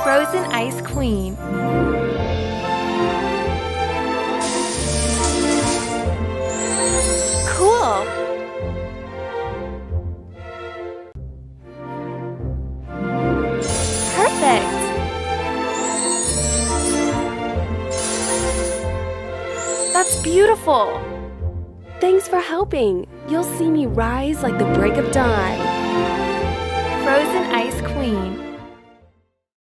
Frozen ice queen. Cool! Perfect! That's beautiful! Thanks for helping. You'll see me rise like the break of dawn. Frozen ice queen.